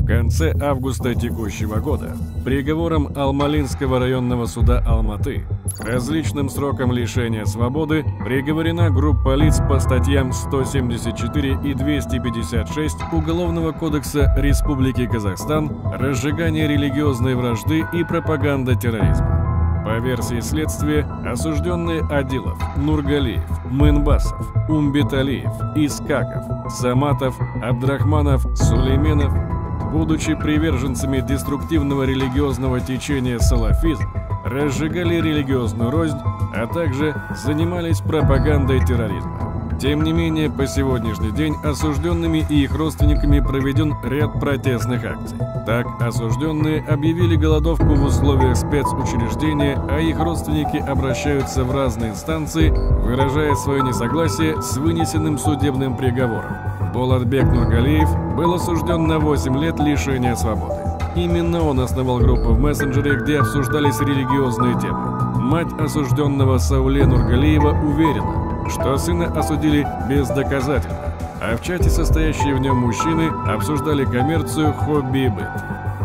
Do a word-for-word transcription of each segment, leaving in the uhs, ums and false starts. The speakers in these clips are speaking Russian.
конце августа текущего года приговором Алмалинского районного суда Алматы к различным срокам лишения свободы приговорена группа лиц по статьям сто семьдесят четыре и двести пятьдесят шесть Уголовного кодекса Республики Казахстан «Разжигание религиозной вражды и пропаганда терроризма». По версии следствия, осужденные Адилов, Нургалиев, Мынбасов, Умбеталиев, Искаков, Саматов, Абдрахманов, Сулейменов, будучи приверженцами деструктивного религиозного течения салафизм, разжигали религиозную рознь, а также занимались пропагандой терроризма. Тем не менее, по сегодняшний день осужденными и их родственниками проведен ряд протестных акций. Так, осужденные объявили голодовку в условиях спецучреждения, а их родственники обращаются в разные инстанции, выражая свое несогласие с вынесенным судебным приговором. Болатбек Нургалиев был осужден на восемь лет лишения свободы. Именно он основал группу в мессенджере, где обсуждались религиозные темы. Мать осужденного Сауле Нургалиева уверена, что сына осудили бездоказательно, а в чате состоящие в нем мужчины обсуждали коммерцию, хобби и быт.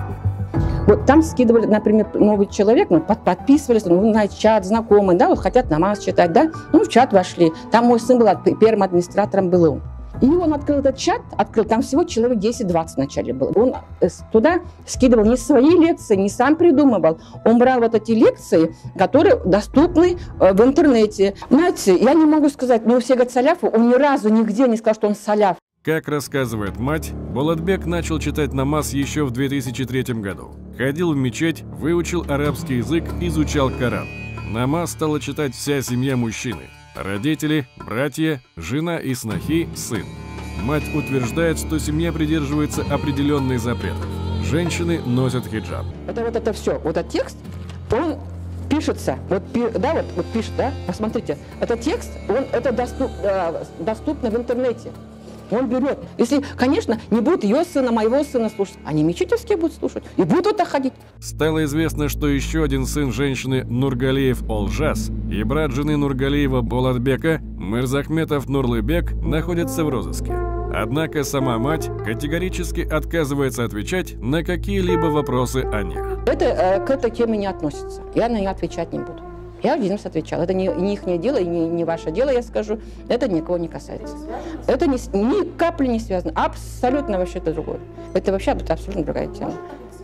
Вот там скидывали, например, новый человек, ну, под, подписывались, ну, знаете, чат, знакомый, да, вот хотят намаз читать, да, ну, в чат вошли. Там мой сын был, первым администратором был он. И он открыл этот чат, открыл, там всего человек десять-двадцать вначале было. Он туда скидывал не свои лекции, не сам придумывал. Он брал вот эти лекции, которые доступны в интернете. Знаете, я не могу сказать, но все говорят саляфу, он ни разу нигде не сказал, что он саляф. Как рассказывает мать, Болатбек начал читать намаз еще в две тысячи третьем году. Ходил в мечеть, выучил арабский язык, изучал Коран. Намаз стала читать вся семья мужчины. Родители, братья, жена и снохи, сын. Мать утверждает, что семья придерживается определенных запретов. Женщины носят хиджаб. Это вот это все, вот этот текст, он пишется, вот, да, вот, вот пишет, да, посмотрите, этот текст, он, это доступ, э, доступно в интернете. Он берет. Если, конечно, не будут ее сына, моего сына слушать, они мечетевские будут слушать и будут туда ходить. Стало известно, что еще один сын женщины Нургалиев Олжас и брат жены Нургалиева Болатбека Мырзахметов Нурлыбек находятся в розыске. Однако сама мать категорически отказывается отвечать на какие-либо вопросы о них. Это э, к этой теме не относится. Я на нее отвечать не буду. Я один раз отвечала. Это не, не их дело, и не, не ваше дело, я скажу. Это никого не касается. Это ни, ни капли не связано. Абсолютно вообще это другое. Это вообще это абсолютно другая тема.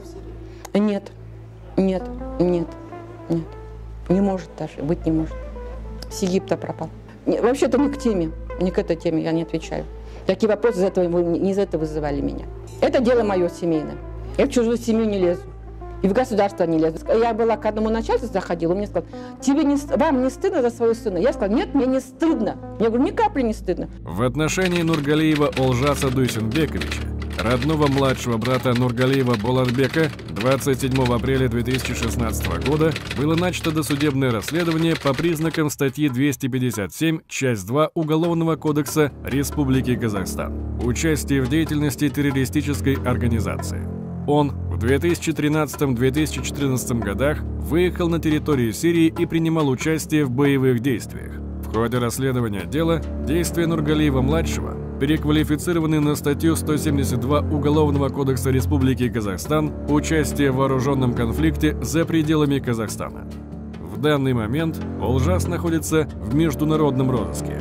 Нет, нет, нет, нет. Не может даже, быть не может. С Египта пропал. Вообще это не к теме, не к этой теме я не отвечаю. Такие вопросы из этого, не из этого вызывали меня. Это дело мое семейное. Я в чужую семью не лезу. И в государство не лезу. Я была к одному начальству заходила, он мне сказал, тебе не, вам не стыдно за своего сына? Я сказала, нет, мне не стыдно. Я говорю, ни капли не стыдно. В отношении Нургалиева Олжаса Дуйсенбековича, родного младшего брата Нургалиева Болатбека, двадцать седьмого апреля две тысячи шестнадцатого года было начато досудебное расследование по признакам статьи двести пятьдесят семь, часть два Уголовного кодекса Республики Казахстан. Участие в деятельности террористической организации. Он в две тысячи тринадцатом — две тысячи четырнадцатом годах выехал на территорию Сирии и принимал участие в боевых действиях. В ходе расследования дела действия Нургалиева-младшего переквалифицированы на статью сто семьдесят два Уголовного кодекса Республики Казахстан «Участие в вооруженном конфликте за пределами Казахстана». В данный момент Олжас находится в международном розыске.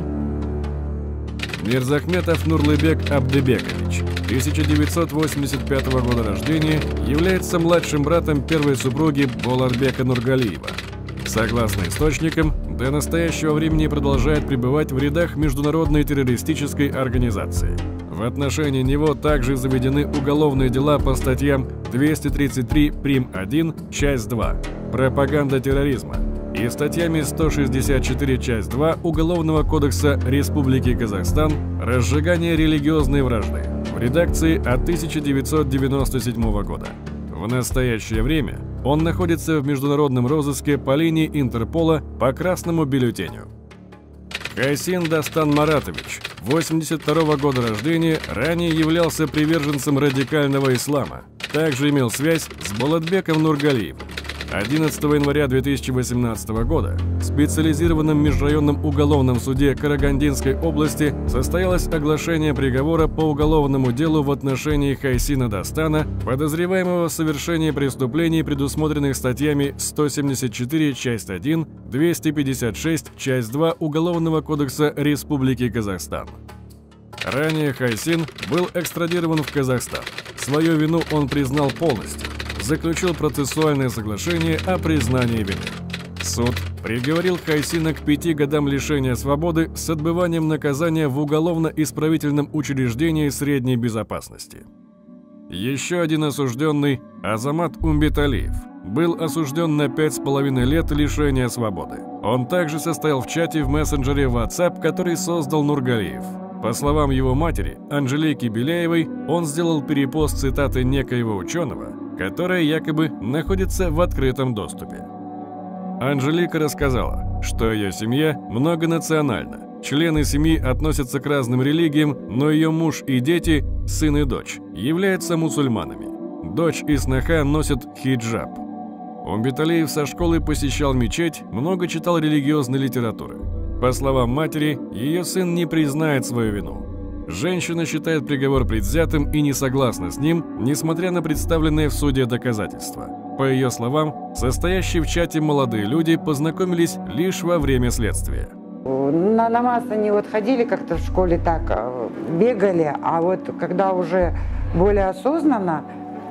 Мирзахметов Нурлыбек Абдыбекович, тысяча девятьсот восемьдесят пятого года рождения, является младшим братом первой супруги Болатбека Нургалиева. Согласно источникам, до настоящего времени продолжает пребывать в рядах международной террористической организации. В отношении него также заведены уголовные дела по статьям двести тридцать три прим. один, часть два «Пропаганда терроризма» и статьями сто шестьдесят четыре, часть два Уголовного кодекса Республики Казахстан «Разжигание религиозной вражды» в редакции от тысяча девятьсот девяносто седьмого года. В настоящее время он находится в международном розыске по линии Интерпола по красному бюллетеню. Хасин Дастан Маратович, восемьдесят второго года рождения, ранее являлся приверженцем радикального ислама. Также имел связь с Болатбеком Нургалиевым. одиннадцатого января две тысячи восемнадцатого года в специализированном межрайонном уголовном суде Карагандинской области состоялось оглашение приговора по уголовному делу в отношении Хайсина Дастана, подозреваемого в совершении преступлений, предусмотренных статьями сто семьдесят четыре часть один, двести пятьдесят шесть часть два Уголовного кодекса Республики Казахстан. Ранее Хайсин был экстрадирован в Казахстан. Свою вину он признал полностью, заключил процессуальное соглашение о признании вины. Суд приговорил Хайсина к пяти годам лишения свободы с отбыванием наказания в уголовно-исправительном учреждении средней безопасности. Еще один осужденный, Азамат Умбеталиев, был осужден на пять с половиной лет лишения свободы. Он также состоял в чате в мессенджере WhatsApp, который создал Нургалиев. По словам его матери, Анжелики Беляевой, он сделал перепост цитаты некоего ученого, которая якобы находится в открытом доступе. Анжелика рассказала, что ее семья многонациональна. Члены семьи относятся к разным религиям, но ее муж и дети, сын и дочь, являются мусульманами. Дочь и сноха носят хиджаб. Умбеталиев со школы посещал мечеть, много читал религиозной литературы. По словам матери, ее сын не признает свою вину. Женщина считает приговор предвзятым и не согласна с ним, несмотря на представленные в суде доказательства. По ее словам, состоящие в чате молодые люди познакомились лишь во время следствия. На намаз они вот ходили как-то в школе так, бегали, а вот когда уже более осознанно,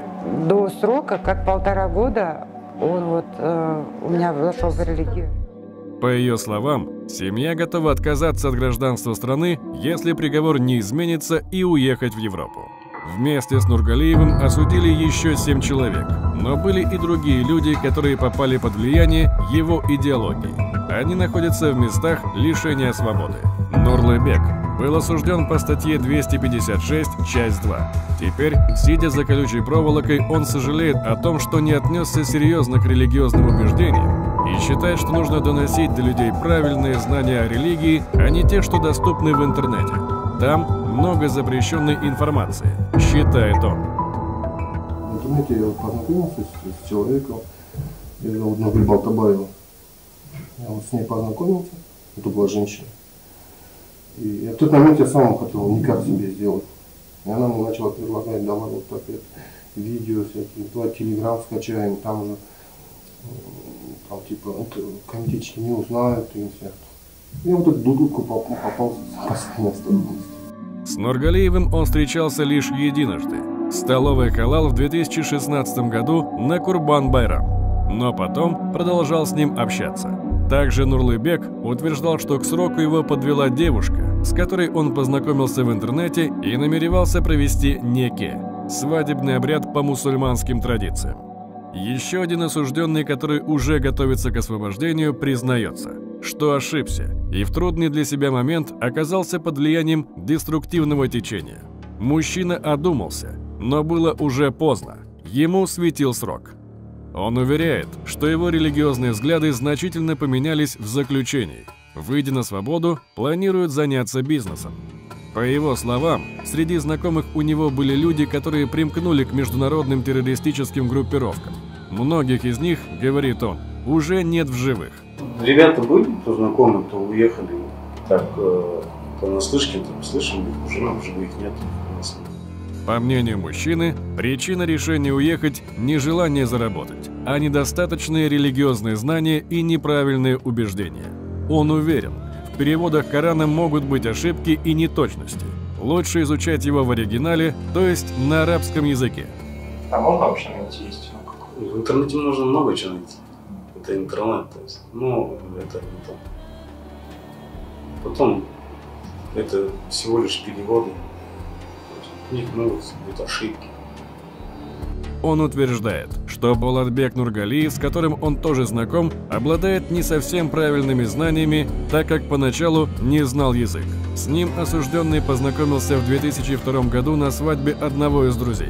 до срока, как полтора года, он вот э, у меня вошел в религию. По ее словам, семья готова отказаться от гражданства страны, если приговор не изменится, и уехать в Европу. Вместе с Нургалиевым осудили еще семь человек, но были и другие люди, которые попали под влияние его идеологии. Они находятся в местах лишения свободы. Нурлыбек был осужден по статье двести пятьдесят шесть, часть два. Теперь, сидя за колючей проволокой, он сожалеет о том, что не отнесся серьезно к религиозным убеждениям и считает, что нужно доносить до людей правильные знания о религии, а не те, что доступны в интернете. Там много запрещенной информации, считает он. В интернете я вот познакомился с, с человеком, ее зовут Нурлыбек Балтабаева. Я вот с ней познакомился, это была женщина. И в тот момент я сам хотел никак себе сделать. И она мне начала предлагать, давай вот так вот, видео всякие, давай телеграм скачаем, там же, там типа, комитетчики не узнают и всех. Я вот эту дудку попал с последней осторожности. С Нургалиевым он встречался лишь единожды в столовой «Халал» в две тысячи шестнадцатом году на Курбан-Байрам, но потом продолжал с ним общаться. Также Нурлыбек утверждал, что к сроку его подвела девушка, с которой он познакомился в интернете и намеревался провести неке – свадебный обряд по мусульманским традициям. Еще один осужденный, который уже готовится к освобождению, признается, что ошибся и в трудный для себя момент оказался под влиянием деструктивного течения. Мужчина одумался, но было уже поздно, ему светил срок. Он уверяет, что его религиозные взгляды значительно поменялись в заключении. Выйдя на свободу, планирует заняться бизнесом. По его словам, среди знакомых у него были люди, которые примкнули к международным террористическим группировкам. Многих из них, говорит он, уже нет в живых. Ребята были, кто знакомы, кто уехали, так э, понаслышке, там слышим, уже в живых нет. По мнению мужчины, причина решения уехать – не желание заработать, а недостаточные религиозные знания и неправильные убеждения. Он уверен, в переводах Корана могут быть ошибки и неточности. Лучше изучать его в оригинале, то есть на арабском языке. А можно вообще найти истину? В интернете можно много чего найти. Это интернет, то есть, ну, это не то. Потом, это всего лишь переводы. У них могут быть ошибки. Он утверждает, что Болатбек Нургалиев, с которым он тоже знаком, обладает не совсем правильными знаниями, так как поначалу не знал язык. С ним осужденный познакомился в две тысячи втором году на свадьбе одного из друзей.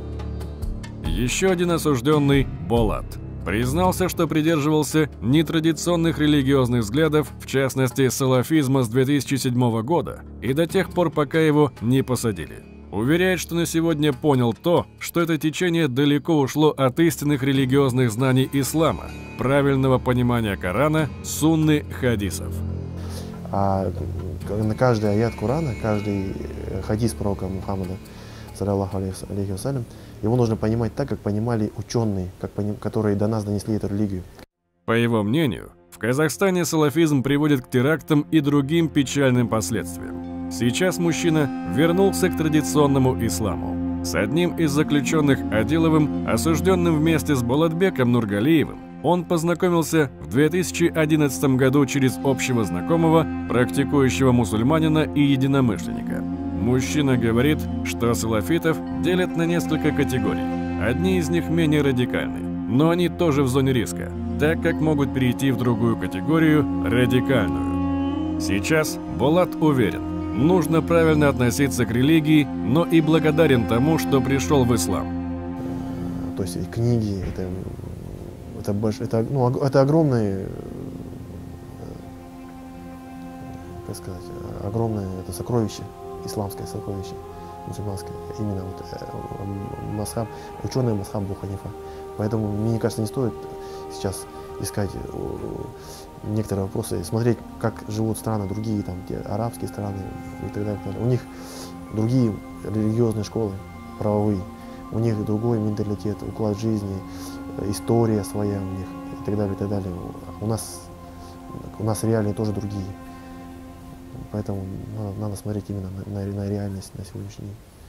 Еще один осужденный, Болат, признался, что придерживался нетрадиционных религиозных взглядов, в частности салафизма с две тысячи седьмого года, и до тех пор, пока его не посадили. Уверяет, что на сегодня понял то, что это течение далеко ушло от истинных религиозных знаний ислама, правильного понимания Корана, сунны, хадисов. А на каждый аят Корана, каждый хадис пророка Мухаммада, саллаллаху алейхи вассалям, его нужно понимать так, как понимали ученые, как поним, которые до нас донесли эту религию. По его мнению, в Казахстане салафизм приводит к терактам и другим печальным последствиям. Сейчас мужчина вернулся к традиционному исламу. С одним из заключенных Адиловым, осужденным вместе с Болотбеком Нургалиевым, он познакомился в две тысячи одиннадцатом году через общего знакомого, практикующего мусульманина и единомышленника. Мужчина говорит, что салафитов делят на несколько категорий. Одни из них менее радикальны, но они тоже в зоне риска, так как могут перейти в другую категорию – радикальную. Сейчас Болат уверен, нужно правильно относиться к религии, но и благодарен тому, что пришел в ислам. То есть книги, это, это, больш, это, ну, это огромное, как сказать, огромное это сокровище, исламское сокровище, мусульманское, именно вот масхаб, ученый масхаб Абу Ханифа. Поэтому, мне кажется, не стоит сейчас искать некоторые вопросы, смотреть, как живут страны другие, там, те арабские страны и так далее. У них другие религиозные школы, правовые, у них другой менталитет, уклад жизни, история своя у них и так далее, и так далее. У нас, у нас реалии тоже другие. Поэтому надо, надо смотреть именно на, на, на реальность на сегодняшний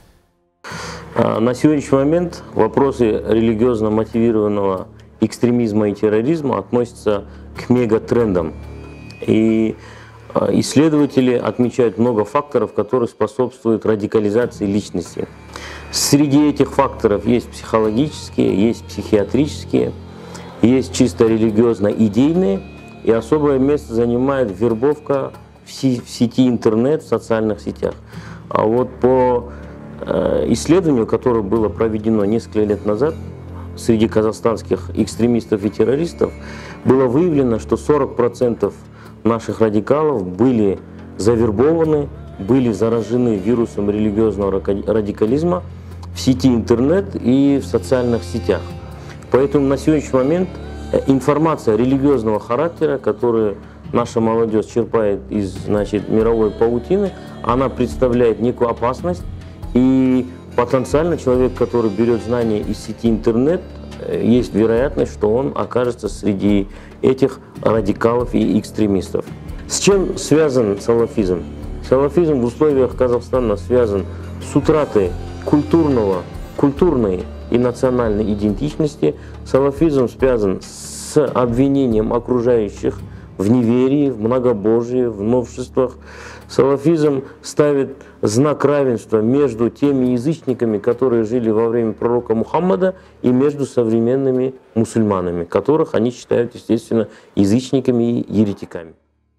день. На сегодняшний момент вопросы религиозно мотивированного экстремизма и терроризма относятся к мегатрендам. И исследователи отмечают много факторов, которые способствуют радикализации личности. Среди этих факторов есть психологические, есть психиатрические, есть чисто религиозно-идейные, и особое место занимает вербовка в сети интернет, в социальных сетях. А вот по исследованию, которое было проведено несколько лет назад среди казахстанских экстремистов и террористов, было выявлено, что сорок процентов наших радикалов были завербованы, были заражены вирусом религиозного радикализма в сети интернет и в социальных сетях. Поэтому на сегодняшний момент информация религиозного характера, которую наша молодежь черпает из, значит, мировой паутины, она представляет некую опасность. И потенциально человек, который берет знания из сети интернет, есть вероятность, что он окажется среди этих радикалов и экстремистов. С чем связан салафизм? Салафизм в условиях Казахстана связан с утратой культурного, культурной и национальной идентичности. Салафизм связан с обвинением окружающих в неверии, в многобожии, в новшествах. Салафизм ставит знак равенства между теми язычниками, которые жили во время пророка Мухаммада, и между современными мусульманами, которых они считают, естественно, язычниками и еретиками.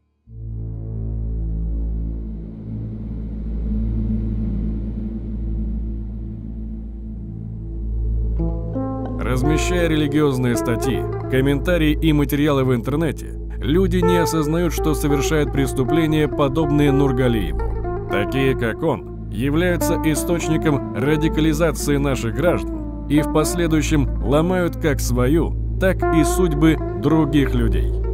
Размещая религиозные статьи, комментарии и материалы в интернете, люди не осознают, что совершают преступления, подобные Нургалиеву. Такие, как он, являются источником радикализации наших граждан и в последующем ломают как свою, так и судьбы других людей.